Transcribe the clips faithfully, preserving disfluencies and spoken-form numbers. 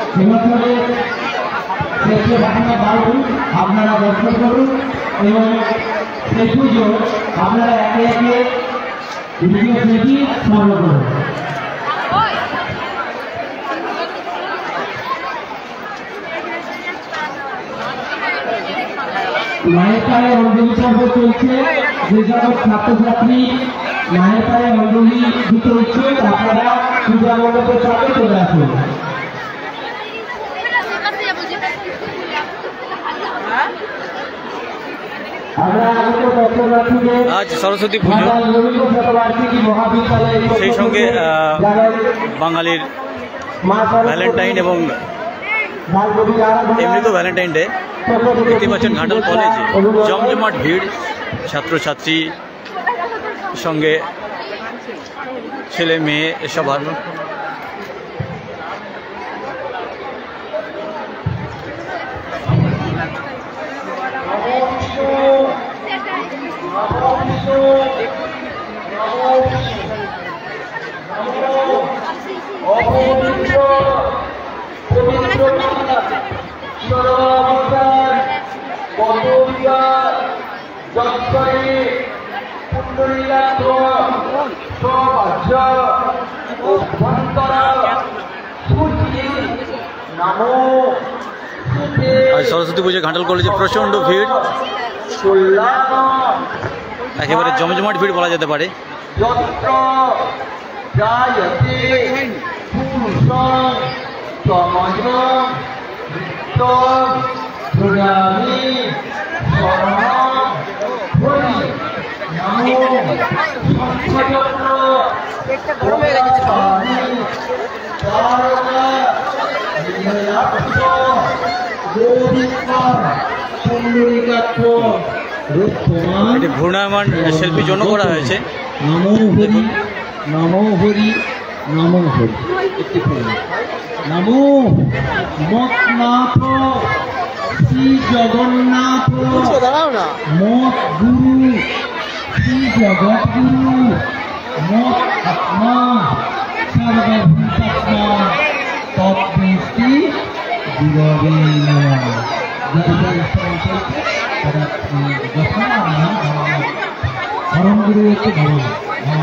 এবছরে শেষে ঘটনা বাড়ুন, আপনারা দর্শন করুন এবং সেই পুজো আপনারা একে একে ভিডিও দেখি স্মরণ করুন। মায়ের পায়ে অঞ্জলি পর্ব চলছে। যে সকল ছাত্রছাত্রী মায়ের পায়ে অঞ্জলি দিতে ইচ্ছুক আপনারা পূজা মণ্ডপের সাথে চলে আসুন। আজ সরস্বতী পুজো, সেই সঙ্গে বাঙালির ভ্যালেন্টাইন এবং এমনি তো ভ্যালেন্টাইন ডে। দেখতে পাচ্ছেন ঘাটাল কলেজে জমজমাট ভিড়, ছাত্রছাত্রী সঙ্গে ছেলে মেয়ে এসব আর আজ সরস্বতী পুজো ঘাটাল কলেজে প্রচণ্ড ভিড়, একেবারে জমজমাট ভিড় বলা যেতে পারে। এটি ঘূর্ণায়মান শিল্পী জন্য করা হয়েছে। নমো হরি নমো হরি নমো হরি নমো মতনাথ শ্রী জগন্নাথ মত গুরু শ্রী জগৎগুরু মত আত্মা সর্বভূতাত্মা তদ্দৃষ্টি গুরবে নমঃ। পরম গুরু হচ্ছে ভগবান।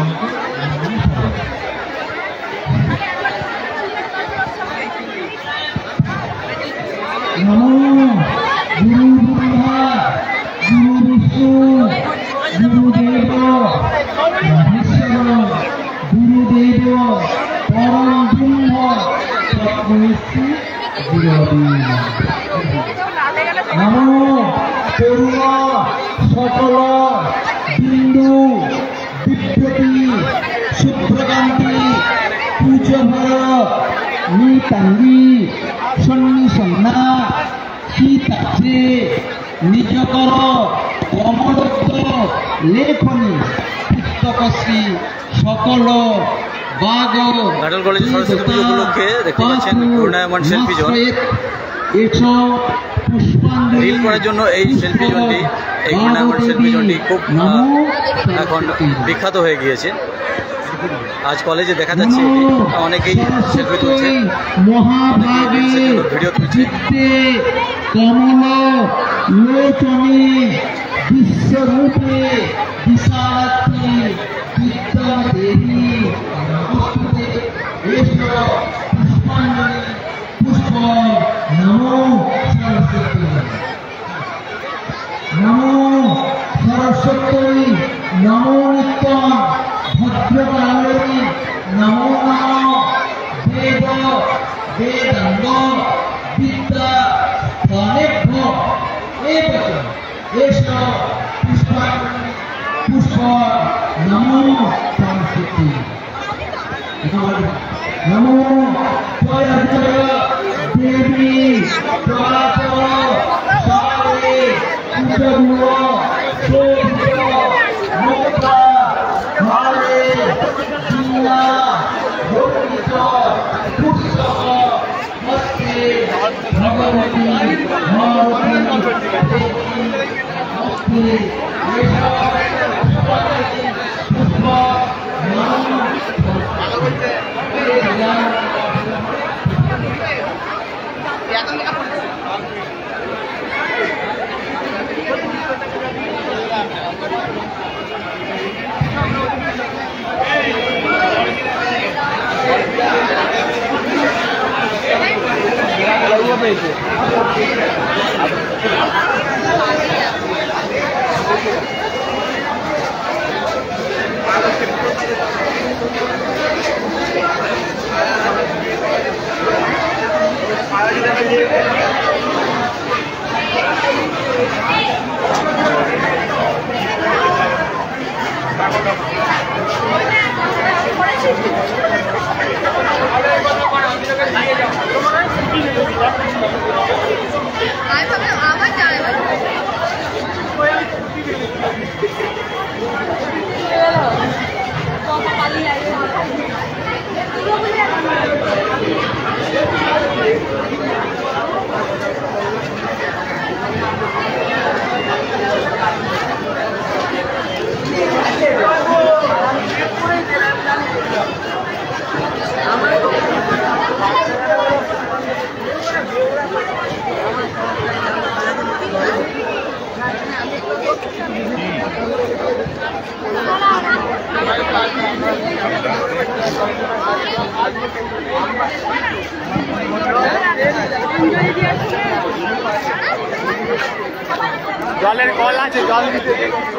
নমো গুরু ব্রহ্মা গুরু বিষ্ণু গুরুদেব মহেশ্বর গুরুদেব পরম ব্রহ্ম তদ্দৃষ্টি গুরবে নমো করুণ সকল বিন্দু বিভ্রতি শুভ্রকান্তি পূজভর নিতাঙ্গি সন্নিসন্না সীতাচে নিজকর কমলত্ব লেখনী পুস্তকশ্রী সকল বাগ ঘাটাল কলেজে সরস্বতী পুজো উপলক্ষে দেখতে পাচ্ছেন ঘূর্ণায়মান শিল্পী জন। রিল করার জন্য এই শিল্পী জনটি, এই ঘূর্ণায়মান শিল্পী জনটি খুব এখন বিখ্যাত হয়ে গিয়েছে। আজ কলেজে দেখা যাচ্ছে অনেকেই সেলফি তুলছে, ভিডিও তুলছে। কমল লোচনে বিশ্বরূপে বিশালাত্রী বিদ্যা দেবী নমস্তুতে এসো পুষ্পাঞ্জলি পুষ্প নমো সরস্বতী নমো সরস্বতী নমো নিত্যং ভদ্রকালী নমো নমঃ বেদ বেদাঙ্গ বিদ্যা স্তনেভ্য এবচ এসো পুষ্পাঞ্জলি পুষ্প নমো সরস্বতী নমো জয় দেবী জয় সারে পুজো শোভিত মুক্তা হারে জিনা ভূমিত পুস্তক হস্তে ভগবতী ভারতী হস্তে পুষ্প নাম জলের কল আছে, জল দিতে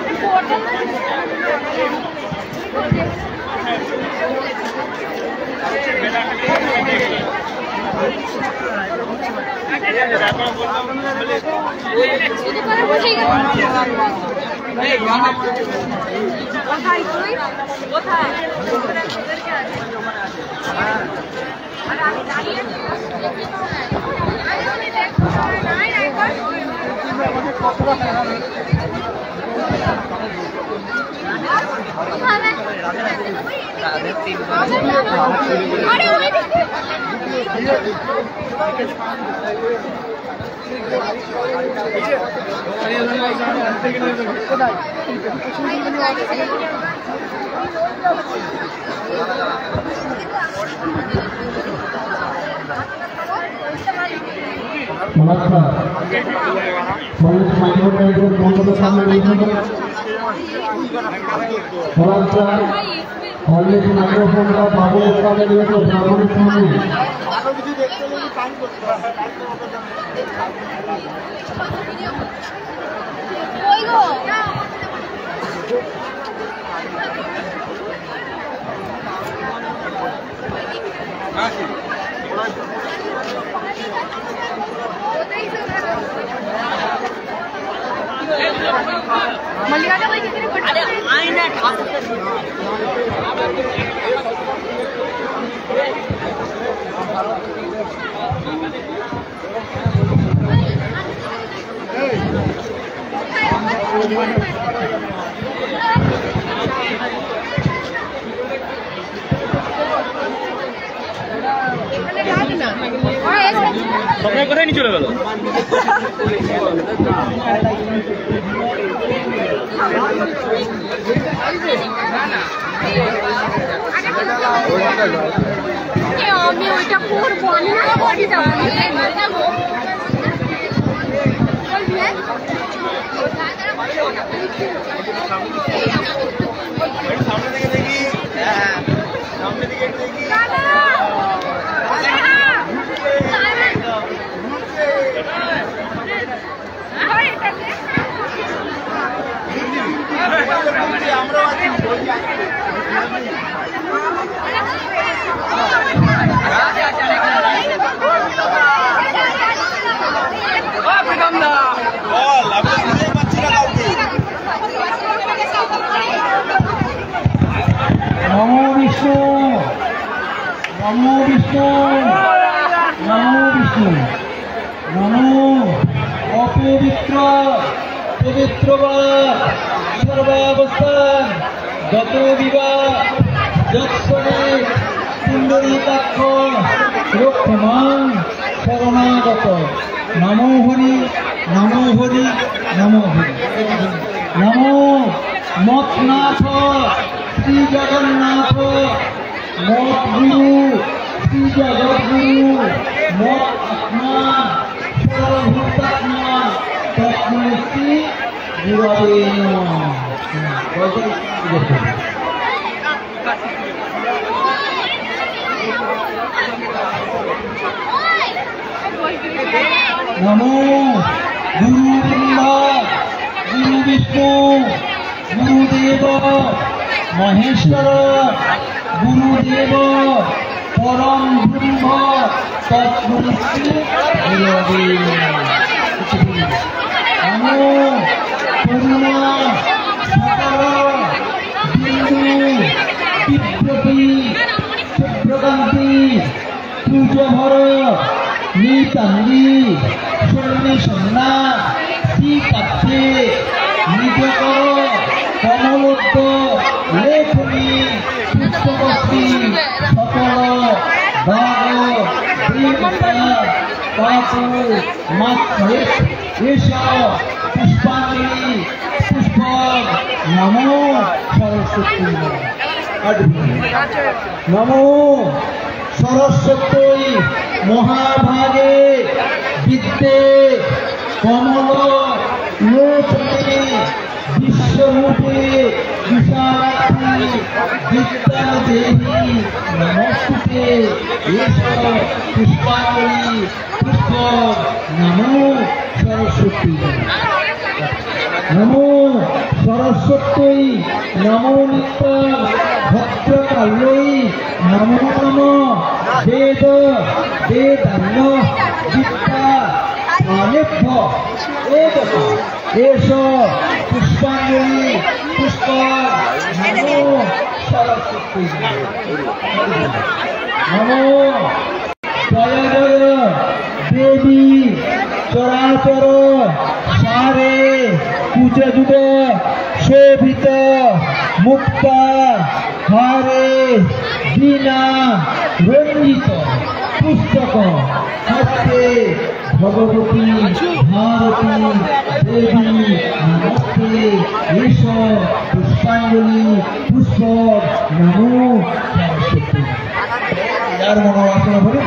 কোথায় নিয়ে চলে গেল? আমি ওইটা করবো, আমি না বডি যাবো সামনে দিকে দেখি, সামনে দিকে একটু দেখি। আমরা নমো বিষ্ণু, নমো বিষ্ণু, নমো বিষ্ণু, নমো অপবিত্র পবিত্র বা সর্বাবস্থান গত বিবাহ যৎসনে সুন্দরীকাক্ষ রক্ষমান শরণাগত। নমো হরি, নমো হরি, নমো হরি। নমো মতনাথ শ্রী জগন্নাথ, মত গুরু শ্রী জগৎগুরু, মত আত্মা গুরবে নমঃ। নমো গুরু ব্রহ্মা গুরু বিষ্ণু গুরুদেব মহেশ্বর গুরুদেব পরম ব্রহ্ম তৎগুরু গুরবে নমো করুণা সকল বিন্দু বিপ্রতি শুভ্রকান্তি সূর্যভর নিতাঙ্গি শূন্য সন্না শ্রীকাক্ষে নিজকর কমলোদ্য লেখনী পুষ্পবস্তি সকল বাগ দেবতা পাপু মাত্রে এসব পুষ্পাঞ্জলি পুষ্প নমো সরস্বতী নমো সরস্বতী মহাভাগে বিদ্যে কমল লোচনে বিশ্বরূপে বিশালাক্ষী বিদ্যা দেবী নমস্তুতে এস পুষ্পাঞ্জলি পুষ্প নমো সরস্বতী নমো সরস্বতী নমো নিত্য ভদ্রকাল্যই নমো নম বেদ বেদাঙ্গ বিদ্যা অনেভ্য এদত এষ পুষ্পাঞ্জলি পুষ্প নমো সরস্বতী নমো জয় জয় দেবী চরাচর সারে পূজা যুগ শোভিত মুক্তা হারে বীণা রঞ্জিত পুস্তক হস্তে ভগবতী ভারতী দেবী নমস্তে এষ পুষ্পাঞ্জলি পুষ্প নমো সরস্বতী যার মনোবাসনা করে